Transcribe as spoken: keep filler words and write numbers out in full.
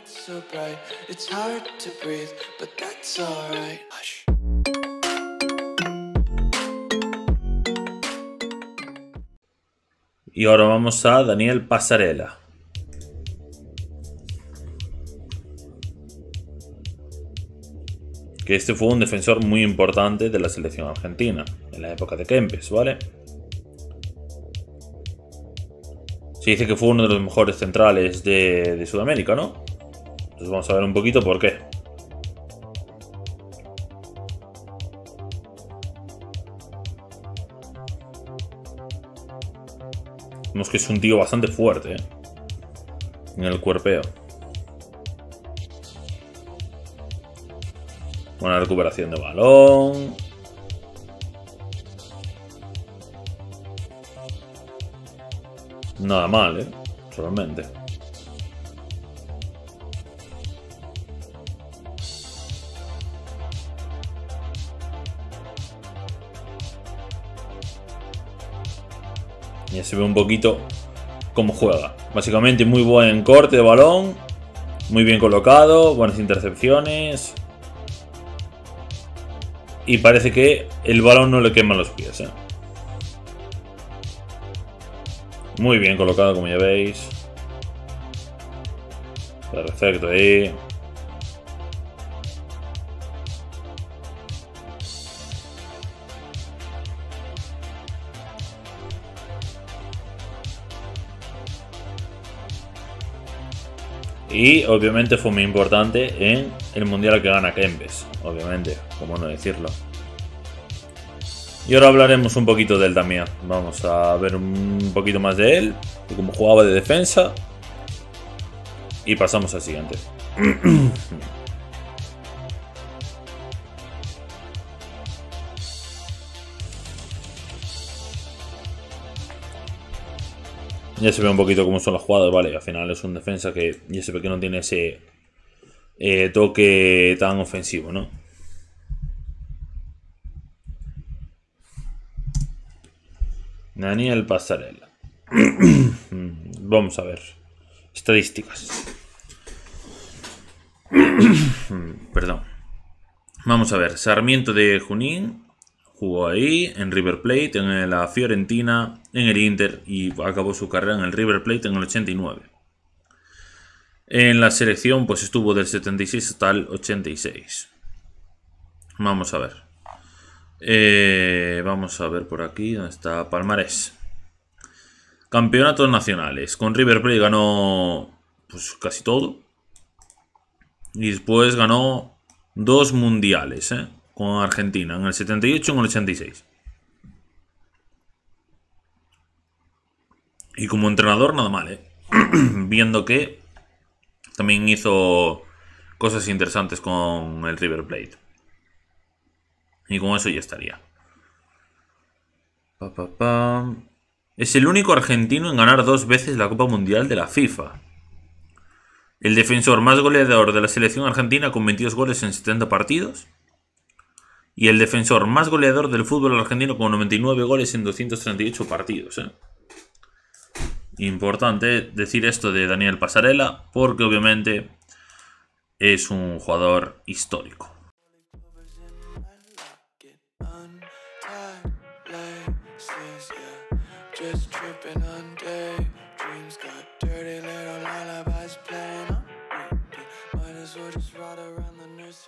so bright. It's hard to breathe, but that's alright. Hush. Y ahora vamos a Daniel Passarella. Que este fue un defensor muy importante de la selección argentina en la época de Kempes, ¿vale? Se dice que fue uno de los mejores centrales de, de Sudamérica, ¿no? Entonces vamos a ver un poquito por qué. Vemos que es un tío bastante fuerte, ¿eh? En el cuerpeo. Buena recuperación de balón. Nada mal, ¿eh? Solamente. Ya se ve un poquito cómo juega. Básicamente muy buen corte de balón. Muy bien colocado. Buenas intercepciones. Y parece que el balón no le quema los pies, ¿eh? Muy bien colocado, como ya veis. Perfecto ahí. Y obviamente fue muy importante en el mundial que gana Kempes. Obviamente, cómo no decirlo. Y ahora hablaremos un poquito de él también. Vamos a ver un poquito más de él, de cómo jugaba de defensa. Y pasamos al siguiente. Ya se ve un poquito cómo son las jugadas, vale. Al final es un defensa que ya se ve que no tiene ese eh, toque tan ofensivo, ¿no? Daniel Passarella. Vamos a ver. Estadísticas. Perdón. Vamos a ver. Sarmiento de Junín jugó ahí, en River Plate, en la Fiorentina, en el Inter y acabó su carrera en el River Plate en el ochenta y nueve. En la selección pues estuvo del setenta y seis hasta el ochenta y seis. Vamos a ver. Eh, vamos a ver por aquí, ¿dónde está Palmarés? Campeonatos nacionales. Con River Plate ganó pues casi todo. Y después ganó dos mundiales, ¿eh? Con Argentina, en el setenta y ocho y en el ochenta y seis. Y como entrenador nada mal, ¿eh? Viendo que también hizo cosas interesantes con el River Plate. Y con eso ya estaría. Pa, pa, pa. Es el único argentino en ganar dos veces la Copa Mundial de la FIFA. El defensor más goleador de la selección argentina con veintidós goles en setenta partidos. Y el defensor más goleador del fútbol argentino con noventa y nueve goles en doscientos treinta y ocho partidos. ¿eh? Importante decir esto de Daniel Passarella porque obviamente es un jugador histórico. Just tripping on daydreams, got dirty little lullabies playing on repeat. Might as well just ride around the nursery.